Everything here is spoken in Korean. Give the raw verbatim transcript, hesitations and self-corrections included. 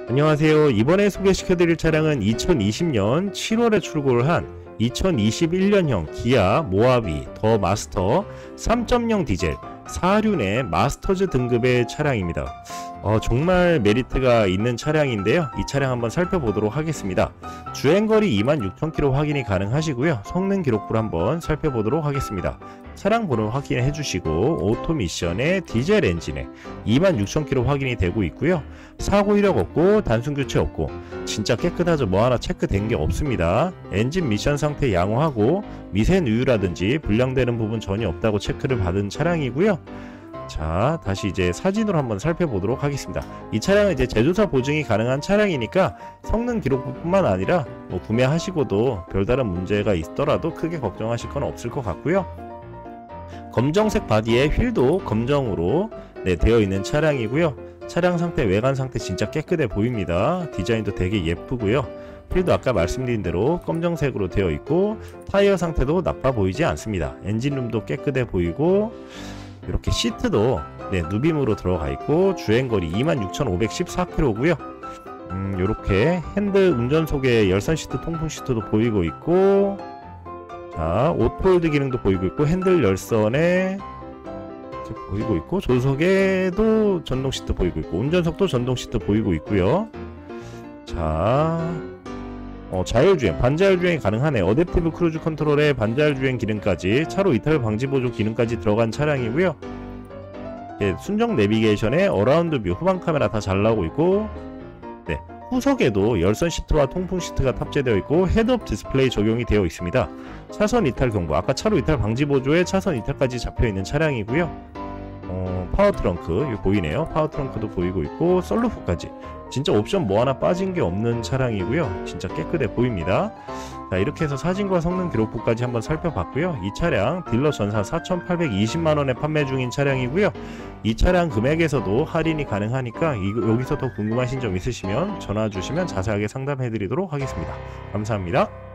안녕하세요. 이번에 소개시켜드릴 차량은 이천이십 년 칠월에 출고를 한 이천이십일 년형 기아 모하비 더 마스터 삼 점 영 디젤 사 륜의 마스터즈 등급의 차량입니다. 어, 정말 메리트가 있는 차량인데요. 이 차량 한번 살펴보도록 하겠습니다. 주행거리 이만 육천 킬로미터 확인이 가능하시고요. 성능 기록부를 한번 살펴보도록 하겠습니다. 차량 번호 확인해 주시고 오토 미션의 디젤 엔진에 이만 육천 킬로미터 확인이 되고 있고요. 사고 이력 없고 단순 교체 없고 진짜 깨끗하죠. 뭐 하나 체크된 게 없습니다. 엔진 미션 상태 양호하고 미세 누유라든지 불량되는 부분 전혀 없다고 체크를 받은 차량이고요. 자, 다시 이제 사진으로 한번 살펴보도록 하겠습니다. 이 차량은 이제 제조사 보증이 가능한 차량이니까 성능 기록뿐만 아니라 뭐 구매하시고도 별다른 문제가 있더라도 크게 걱정하실 건 없을 것 같고요. 검정색 바디에 휠도 검정으로 네, 되어 있는 차량이고요. 차량 상태, 외관 상태 진짜 깨끗해 보입니다. 디자인도 되게 예쁘고요. 휠도 아까 말씀드린 대로 검정색으로 되어 있고 타이어 상태도 나빠 보이지 않습니다. 엔진룸도 깨끗해 보이고 이렇게 시트도 네, 누빔으로 들어가 있고 주행거리 이만 육천오백십사 킬로미터고요. 음, 이렇게 핸들 운전석에 열선 시트, 통풍 시트도 보이고 있고, 자, 오토홀드 기능도 보이고 있고, 핸들 열선에 보이고 있고, 조석에도 전동 시트 보이고 있고, 운전석도 전동 시트 보이고 있고요. 자, 어, 자율주행, 반자율주행이 가능하네. 어댑티브 크루즈 컨트롤에 반자율주행 기능까지, 차로 이탈 방지 보조 기능까지 들어간 차량이고요. 네, 순정 내비게이션에 어라운드 뷰, 후방 카메라 다 잘 나오고 있고, 네, 후석에도 열선 시트와 통풍 시트가 탑재되어 있고 헤드업 디스플레이 적용이 되어 있습니다. 차선 이탈 경보, 아까 차로 이탈 방지 보조에 차선 이탈까지 잡혀 있는 차량이고요. 어, 파워 트렁크 이거 보이네요. 파워 트렁크도 보이고 있고 썬루프까지 진짜 옵션 뭐 하나 빠진 게 없는 차량이고요. 진짜 깨끗해 보입니다. 자, 이렇게 해서 사진과 성능 기록부까지 한번 살펴봤고요. 이 차량 딜러 전사 사천팔백이십만 원에 판매 중인 차량이고요. 이 차량 금액에서도 할인이 가능하니까 이, 여기서 더 궁금하신 점 있으시면 전화 주시면 자세하게 상담해 드리도록 하겠습니다. 감사합니다.